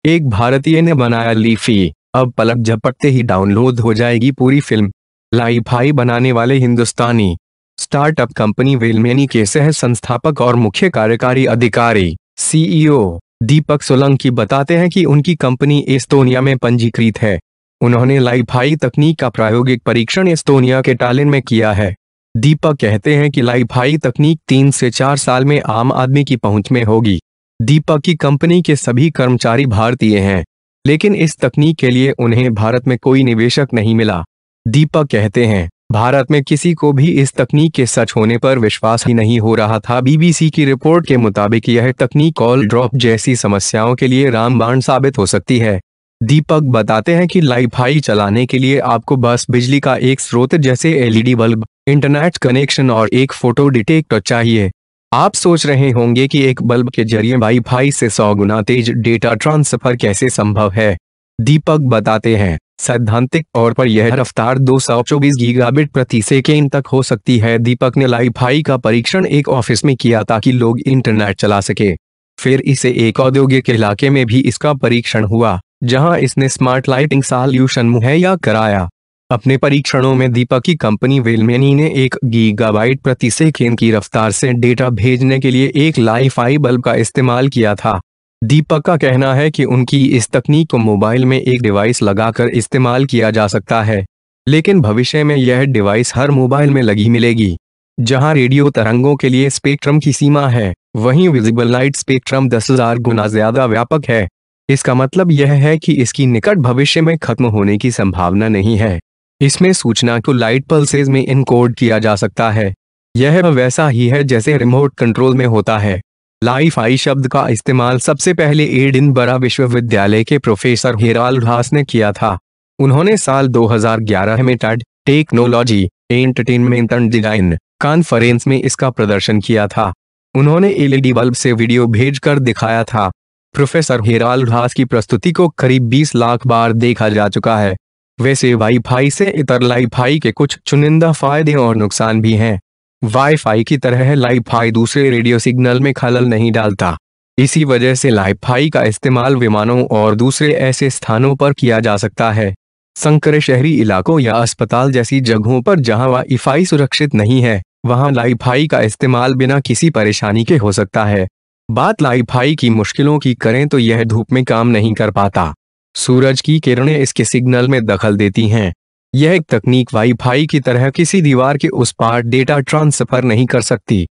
एक भारतीय ने बनाया लीफी, अब पलक झपकते ही डाउनलोड हो जाएगी पूरी फिल्म। लाईफाई बनाने वाले हिंदुस्तानी स्टार्टअप कंपनी वेलमेनी के सह संस्थापक और मुख्य कार्यकारी अधिकारी सीईओ दीपक सोलंकी बताते हैं कि उनकी कंपनी एस्तोनिया में पंजीकृत है। उन्होंने लाईफाई तकनीक का प्रायोगिक परीक्षण एस्तोनिया के टालिन में किया है। दीपक कहते हैं कि लाईफाई तकनीक 3 से 4 साल में आम आदमी की पहुंच में होगी। दीपक की कंपनी के सभी कर्मचारी भारतीय हैं, लेकिन इस तकनीक के लिए उन्हें भारत में कोई निवेशक नहीं मिला। दीपक कहते हैं, भारत में किसी को भी इस तकनीक के सच होने पर विश्वास ही नहीं हो रहा था। बीबीसी की रिपोर्ट के मुताबिक यह तकनीक कॉल ड्रॉप जैसी समस्याओं के लिए रामबाण साबित हो सकती है। दीपक बताते हैं कि लाईफाई चलाने के लिए आपको बस बिजली का एक स्रोत जैसे एलईडी बल्ब, इंटरनेट कनेक्शन और एक फोटो डिटेक्टर चाहिए। आप सोच रहे होंगे कि एक बल्ब के जरिए वाईफाई से 100 गुना तेज डेटा ट्रांसफर कैसे संभव है। दीपक बताते हैं, सैद्धांतिक तौर पर यह रफ्तार 224 गीगाबिट प्रति सेकेंड तक हो सकती है। दीपक ने लाईफाई का परीक्षण एक ऑफिस में किया ताकि लोग इंटरनेट चला सके। फिर इसे एक औद्योगिक इलाके में भी इसका परीक्षण हुआ, जहां इसने स्मार्ट लाइटिंग सॉल्यूशन मुहैया कराया। अपने परीक्षणों में दीपक की कंपनी वेलमेनी ने 1 गीगाबाइट प्रति सेकेंड की रफ्तार से डेटा भेजने के लिए एक लाईफाई बल्ब का इस्तेमाल किया था। दीपक का कहना है कि उनकी इस तकनीक को मोबाइल में एक डिवाइस लगाकर इस्तेमाल किया जा सकता है, लेकिन भविष्य में यह डिवाइस हर मोबाइल में लगी मिलेगी। जहां रेडियो तरंगों के लिए स्पेक्ट्रम की सीमा है, वहीं विजिबल लाइट स्पेक्ट्रम 10,000 गुना ज्यादा व्यापक है। इसका मतलब यह है कि इसकी निकट भविष्य में खत्म होने की संभावना नहीं है। इसमें सूचना को लाइट पल्सेस में एनकोड किया जा सकता है। यह वैसा ही है जैसे रिमोट कंट्रोल में होता है। लाईफाई शब्द का इस्तेमाल सबसे पहले एडिनबरा विश्वविद्यालय के प्रोफेसर हेराल्ड हास ने किया था। उन्होंने साल 2011 में TED technology entertainment and design conference में इसका प्रदर्शन किया था। उन्होंने एलईडी बल्ब से वीडियो भेजकर दिखाया था। प्रोफेसर हेराल्ड हास की प्रस्तुति को करीब 20 लाख बार देखा जा चुका है। वैसे वाईफाई से इतर लाईफाई के कुछ चुनिंदा फायदे और नुकसान भी हैं। वाईफाई की तरह लाईफाई दूसरे रेडियो सिग्नल में खलल नहीं डालता। इसी वजह से लाईफाई का इस्तेमाल विमानों और दूसरे ऐसे स्थानों पर किया जा सकता है। संकरे शहरी इलाकों या अस्पताल जैसी जगहों पर जहां वाईफाई सुरक्षित नहीं है, वहां लाईफाई का इस्तेमाल बिना किसी परेशानी के हो सकता है। बात लाईफाई की मुश्किलों की करें तो यह धूप में काम नहीं कर पाता। सूरज की किरणें इसके सिग्नल में दखल देती हैं। यह एक तकनीक वाईफाई की तरह किसी दीवार के उस पार डेटा ट्रांसफर नहीं कर सकती।